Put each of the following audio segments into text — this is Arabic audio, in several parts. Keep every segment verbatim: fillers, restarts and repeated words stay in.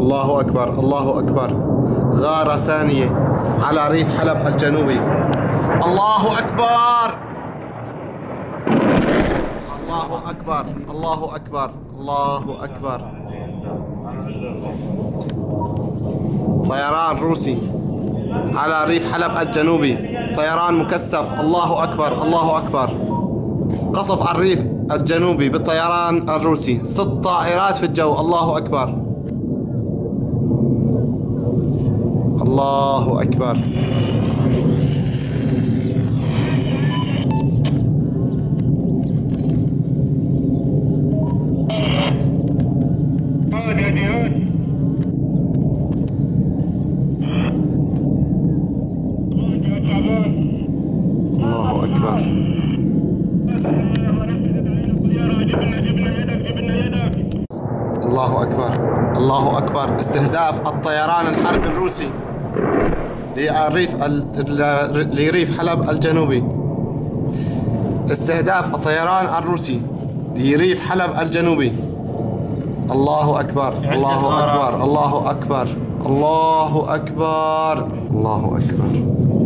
الله أكبر الله أكبر. غارة ثانية على ريف حلب الجنوبي. الله أكبر الله أكبر الله أكبر الله أكبر. طيران روسي على ريف حلب الجنوبي، طيران مكثف. الله أكبر الله أكبر. قصف على الريف الجنوبي بالطيران الروسي، ست طائرات في الجو. الله أكبر الله أكبر. الله أكبر. الله أكبر الله أكبر. استهداف الطيران الحربي الروسي لريف لريف حلب الجنوبي. استهداف الطيران الروسي لريف حلب الجنوبي. الله أكبر الله أكبر الله أكبر الله أكبر الله أكبر.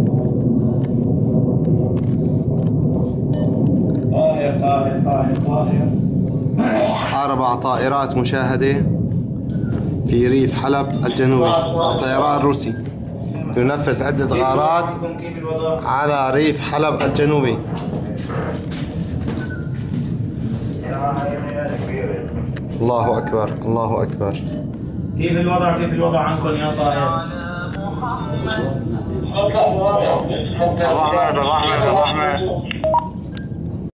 طاهر طاهر طاهر طاهر. أربع طائرات مشاهدة في ريف حلب الجنوبي. الطيران الروسي ينفذ عدة غارات على ريف حلب الجنوبي. الله أكبر الله أكبر. كيف الوضع كيف الوضع عنكم يا طاهر؟ الرحمة الرحمة الرحمة